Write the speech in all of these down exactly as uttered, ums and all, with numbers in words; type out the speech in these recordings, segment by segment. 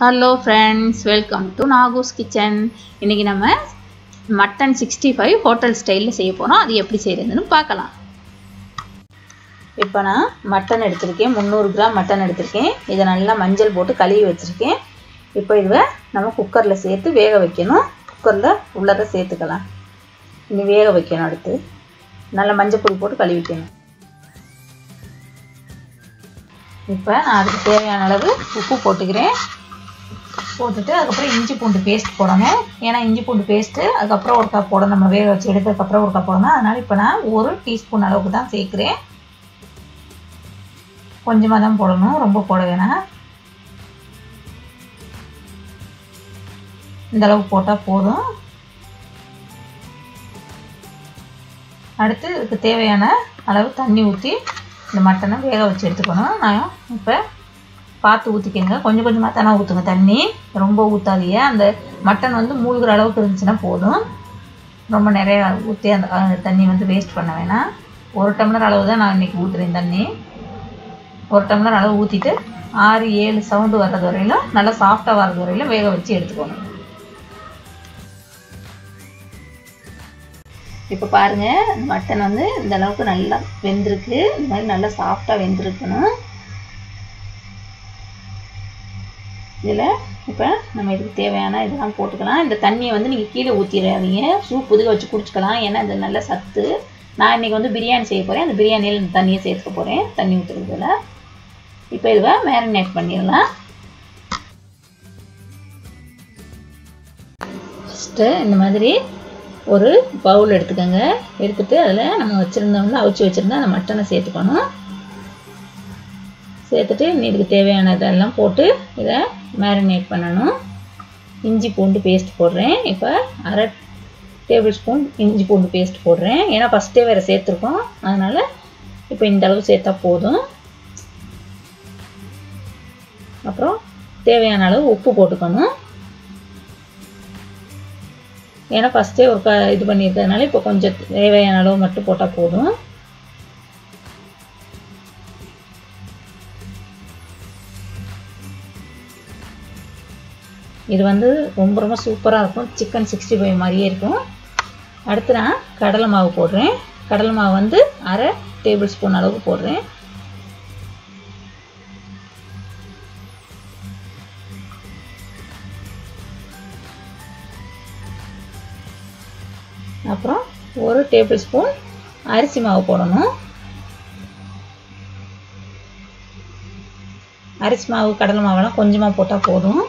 Hello friends, welcome to Nagoos kitchen. இன்றைக்கி நம்ம mutton sixty five hotel ஸ்டைலில் செய்ய போகிறோம். அது எப்படி செய்கிறதுன்னு பார்க்கலாம். இப்போ நான் மட்டன் எடுத்திருக்கேன், முந்நூறு கிராம் மட்டன் எடுத்திருக்கேன். இதை நல்லா மஞ்சள் போட்டு கழுவி வச்சுருக்கேன். இப்போ இதை நம்ம குக்கரில் சேர்த்து வேக வைக்கணும். குக்கரில் உள்ளதை சேர்த்துக்கலாம். இனி வேக வைக்கணும். அடுத்து நல்லா மஞ்சள் பொடி போட்டு கழுவிக்கணும். இப்போ நான் அதுக்கு தேவையான அளவு உப்பு போட்டுக்கிறேன். போட்டுட்டு அதுக்கப்புறம் இஞ்சி பூண்டு பேஸ்ட் போடணும். ஏன்னா இஞ்சி பூண்டு பேஸ்ட்டு அதுக்கப்புறம் ஒரு கப் போடணும். நம்ம வேக வச்சு எடுத்ததுக்கப்புறம் ஒரு கப் போடணும். அதனால் இப்போ நான் ஒரு டீஸ்பூன் அளவுக்கு தான் சேர்க்குறேன். கொஞ்சமாக தான் போடணும், ரொம்ப போட வேணாம். இந்த அளவுக்கு போட்டால் போதும். அடுத்து இதுக்கு தேவையான அளவு தண்ணி ஊற்றி இந்த மட்டனை வேக வச்சு எடுத்துக்கணும். நான் இப்போ பார்த்து ஊற்றிக்கங்க. கொஞ்சம் கொஞ்சமாக தானே ஊற்றுங்க தண்ணி, ரொம்ப ஊற்றாதீங்க. அந்த மட்டன் வந்து மூழ்கிற அளவுக்கு இருந்துச்சுன்னா போதும். ரொம்ப நிறையா ஊற்றி அந்த தண்ணி வந்து வேஸ்ட் பண்ண வேணாம். ஒரு டம்ளர் அளவு தான் நான் இன்றைக்கி ஊற்றுறேன் தண்ணி. ஒரு டம்ளர் அளவு ஊற்றிட்டு ஆறு ஏழு சவுண்டு வர்றது வரையிலும், நல்லா சாஃப்டாக வர்றது வரையிலும் வேக வச்சு எடுத்துக்கணும். இப்போ பாருங்கள், மட்டன் வந்து இந்த அளவுக்கு நல்லா வெந்திருக்கு. இந்த மாதிரி நல்லா சாஃப்டாக வெந்திருக்கணும். இதில் இப்போ நம்ம இதுக்கு தேவையான இதெல்லாம் போட்டுக்கலாம். இந்த தண்ணியை வந்து நீங்கள் கீழே ஊற்றிடாதீங்க, சூப் புதுக வச்சு குடிச்சிக்கலாம். ஏன்னா இது நல்ல சத்து. நான் இன்றைக்கி வந்து பிரியாணி செய்ய போகிறேன். அந்த பிரியாணியில் இந்த தண்ணியை சேர்த்துக்க போகிறேன், தண்ணி ஊற்றுறதுல. இப்போ இதை மேரினேட் பண்ணிடலாம். ஃபஸ்ட்டு இந்த மாதிரி ஒரு பவுல் எடுத்துக்கோங்க. எடுத்துகிட்டு அதில் நம்ம வச்சுருந்தோம்ல, அவிச்சு வச்சுருந்தா அந்த மட்டனை சேர்த்துக்கணும். சேர்த்துட்டு இதுக்கு தேவையான இதெல்லாம் போட்டு இதை மேரினேட் பண்ணணும். இஞ்சி பூண்டு பேஸ்ட் போடுறேன். இப்போ அரை டேபிள் ஸ்பூன் இஞ்சி பூண்டு பேஸ்ட் போடுறேன். ஏன்னா ஃபஸ்ட்டே வேறு சேர்த்துருக்கோம், அதனால் இப்போ இந்த அளவு சேர்த்தா போதும். அப்புறம் தேவையான அளவு உப்பு போட்டுக்கணும். ஏன்னா ஃபஸ்ட்டே ஒரு க இது பண்ணியிருக்கிறதுனால இப்போ கொஞ்சம் தேவையான அளவு மட்டும் போட்டால் போதும். இது வந்து ரொம்ப ரொம்ப சூப்பராக இருக்கும். சிக்கன் சிக்ஸ்டி ஃபைவ் மாதிரியே இருக்கும். அடுத்து நான் கடலை மாவு போடுறேன். கடலை மாவு வந்து அரை டேபிள் ஸ்பூன் அளவுக்கு போடுறேன். அப்புறம் ஒரு டேபிள் ஸ்பூன் அரிசி மாவு போடணும். அரிசி மாவு கடலை மாவெல்லாம் கொஞ்சமாக போட்டால் போதும்.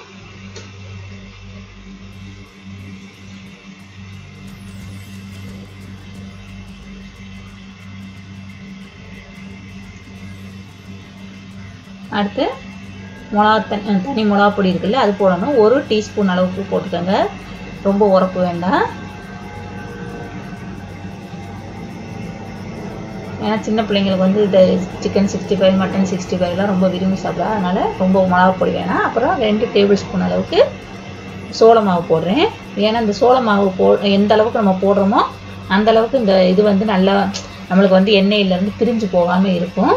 அடுத்து மிளகா தனி தனி மிளகா பொடி இருக்குல்ல, அது போடணும். ஒரு டீஸ்பூன் அளவுக்கு போட்டுக்கோங்க, ரொம்ப உரப்பு வேண்டாம். ஏன்னா சின்ன பிள்ளைங்களுக்கு வந்து இந்த chicken sixty five mutton sixty ஃபைவ்லாம் ரொம்ப விரும்பி சாப்பிட்றா, அதனால் ரொம்ப மிளகா பொடி வேணாம். அப்புறம் ரெண்டு டேபிள் ஸ்பூன் அளவுக்கு சோள மாவு போடுறேன். ஏன்னா இந்த சோள மாவு போ எந்த அளவுக்கு நம்ம போடுறோமோ அந்த அளவுக்கு இந்த இது வந்து நல்லா நம்மளுக்கு வந்து எண்ணெயிலேருந்து பிரிஞ்சு போகாமல் இருக்கும்.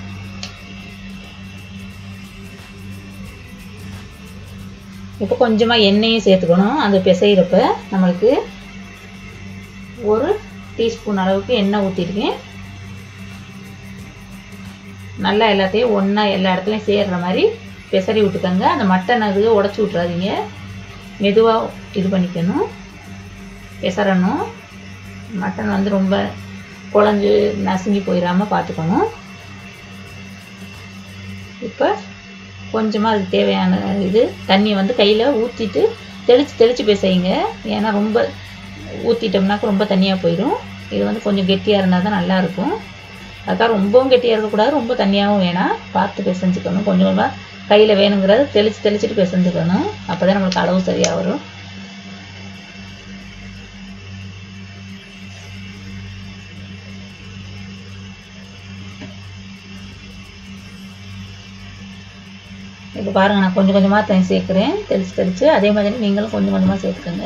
இப்போ கொஞ்சமாக எண்ணெயும் சேர்த்துக்கணும். அந்த பிசைகிறப்ப நம்மளுக்கு ஒரு டீஸ்பூன் அளவுக்கு எண்ணெய் ஊற்றிருக்கேன். நல்லா எல்லாத்தையும் ஒன்றா எல்லா இடத்துலையும் சேர்கிற மாதிரி பிசறி விட்டுக்கோங்க. அந்த மட்டன் அது உடச்சி விட்றாதீங்க, மெதுவாக இது பண்ணிக்கணும், பிசறணும். மட்டன் வந்து ரொம்ப குழஞ்சு நசுங்கி போயிடாமல் பார்த்துக்கணும். இப்போ கொஞ்சமாக அதுக்கு தேவையான இது தண்ணியை வந்து கையில் ஊற்றிட்டு தெளித்து தெளித்து பிசையுங்க. ஏன்னா ரொம்ப ஊற்றிட்டோம்னாக்க ரொம்ப தண்ணியாக போயிடும். இது வந்து கொஞ்சம் கெட்டியாக இருந்தால் தான் நல்லாயிருக்கும். அதுக்காக ரொம்பவும் கெட்டியாக இருக்கக்கூடாது, ரொம்ப தண்ணியாகவும் வேணாம். பார்த்து பிசைஞ்சுக்கணும். கொஞ்சம் கொஞ்சமாக கையில் வேணுங்கிறத தெளித்து தெளிச்சுட்டு பிசைஞ்சுக்கணும். அப்போ தான் நம்மளுக்கு அளவு சரியாக வரும். இப்போ பாருங்கள், நான் கொஞ்சம் கொஞ்சமாக தண்ணி சேர்க்குறேன், தெளித்து தெளித்து. அதே மாதிரி நீங்களும் கொஞ்சம் கொஞ்சமாக சேர்த்துக்கோங்க.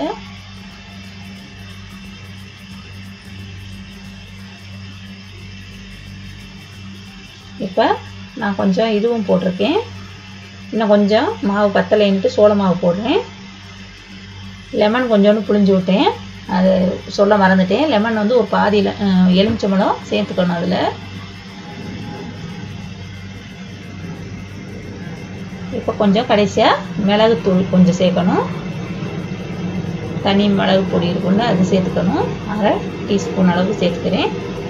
இப்போ நான் கொஞ்சம் இதுவும் போட்டிருக்கேன், இன்னும் கொஞ்சம் மாவு பத்தலைன்ட்டு சோள மாவு போடுறேன். லெமன் கொஞ்சோண்டு புளிஞ்சு விட்டேன், அது சொல்ல மறந்துட்டேன். லெமன் வந்து ஒரு பாதியில் எலுமிச்சம்பழம் சேர்த்துக்கணும். அதில் இப்போ கொஞ்சம் கடைசியாக மிளகுத்தூள் கொஞ்சம் சேர்க்கணும். தனி மிளகு பொடி இருக்குன்னு அது சேர்த்துக்கணும். அரை டீஸ்பூன் அளவுக்கு சேர்த்துக்கிறேன்.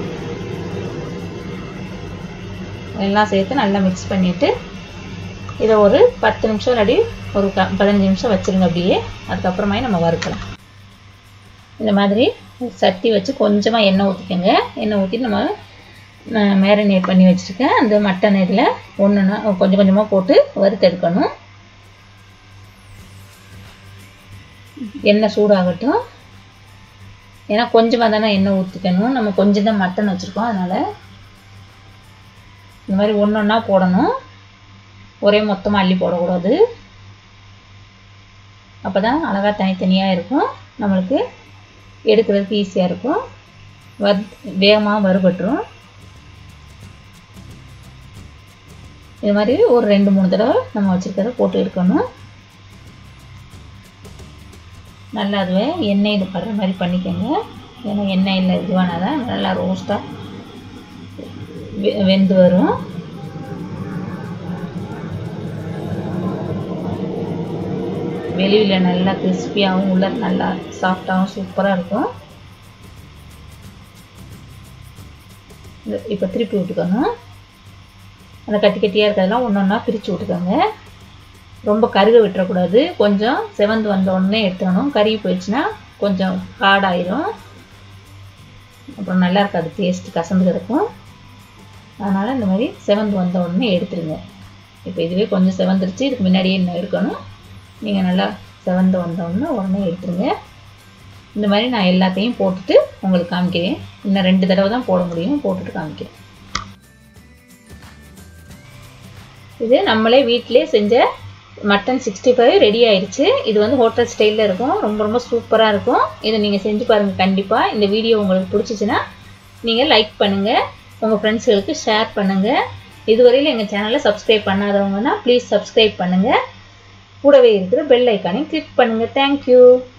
எல்லாம் சேர்த்து நல்லா மிக்ஸ் பண்ணிவிட்டு இதை ஒரு பத்து நிமிஷம் இல்லாட்டி ஒரு க பதினஞ்சு நிமிஷம் வச்சுருங்க அப்படியே. அதுக்கப்புறமா நம்ம வறுக்கலாம். இந்த மாதிரி சட்டி வச்சு கொஞ்சமாக எண்ணெய் ஊற்றிக்கோங்க. எண்ணெய் ஊற்றிட்டு நம்ம மேரினேட் பண்ணி வச்சுருக்கேன் அந்த மட்டன் இதில் ஒன்றுன்னா கொஞ்சம் கொஞ்சமாக போட்டு வறுத்தெடுக்கணும். எண்ணெய் சூடாகட்டும். ஏன்னா கொஞ்சமாக தானே எண்ணெய் ஊற்றிக்கணும், நம்ம கொஞ்சம் தான் மட்டன் வச்சுருக்கோம். அதனால் இந்த மாதிரி ஒன்று ஒன்றா போடணும், ஒரே மொத்தமாக அள்ளி போடக்கூடாது. அப்போ தான் அழகாக தனித்தனியாக இருக்கும், நம்மளுக்கு எடுக்கிறதுக்கு ஈஸியாக இருக்கும், வறு வேகமாக வறுபட்டுரும். இது மாதிரி ஒரு ரெண்டு மூணு தடவை நம்ம வச்சுருக்கிறத போட்டு எடுக்கணும். நல்லா அதுவே எண்ணெயில் படுற மாதிரி பண்ணிக்கோங்க. ஏன்னா எண்ணெயில் இதுவானால் தான் நல்லா ரோஸ்ட்டாக வெ வெந்து வரும். வெளியில் நல்லா கிறிஸ்பியாகவும் உள்ள நல்லா சாஃப்டாகவும் சூப்பராக இருக்கும். இப்போ திருப்பி விட்டுக்கணும். அந்த கட்டி கட்டியாக இருக்கிறதெல்லாம் ஒன்று ஒன்றா பிரித்து விட்டுக்கோங்க. ரொம்ப கருக விட்டுறக்கூடாது, கொஞ்சம் செவந்து வந்த உடனே எடுத்துக்கணும். கருகி போயிடுச்சுன்னா கொஞ்சம் ஹார்டாயிரும், அப்புறம் நல்லா இருக்காது, டேஸ்ட்டு கசந்து கிடக்கும். அதனால் இந்த மாதிரி செவந்து வந்த உடனே எடுத்துருங்க. இப்போ இதுவே கொஞ்சம் செவந்துருச்சு, இதுக்கு முன்னாடியே இன்னும் இருக்கணும். நீங்கள் நல்லா செவந்து வந்தோடனே உடனே எடுத்துருங்க. இந்த மாதிரி நான் எல்லாத்தையும் போட்டுட்டு உங்களுக்கு காமிக்கிறேன். இன்னும் ரெண்டு தடவை தான் போட முடியும், போட்டுட்டு காமிக்கிறேன். இது நம்மளே வீட்டிலே செஞ்ச மட்டன் சிக்ஸ்டி ஃபைவ் ரெடி ஆயிடுச்சு. இது வந்து ஹோட்டல் ஸ்டைலில் இருக்கும், ரொம்ப ரொம்ப சூப்பராக இருக்கும். இதை நீங்கள் செஞ்சு பாருங்கள் கண்டிப்பாக. இந்த வீடியோ உங்களுக்கு பிடிச்சிச்சின்னா நீங்கள் லைக் பண்ணுங்கள், உங்கள் ஃப்ரெண்ட்ஸுகளுக்கு ஷேர் பண்ணுங்கள். இதுவரையில் எங்கள் சேனலை சப்ஸ்கிரைப் பண்ணாதவங்கன்னா ப்ளீஸ் சப்ஸ்கிரைப் பண்ணுங்கள். கூடவே இருக்கிற பெல் ஐக்கானை கிளிக் பண்ணுங்கள். தேங்க்யூ.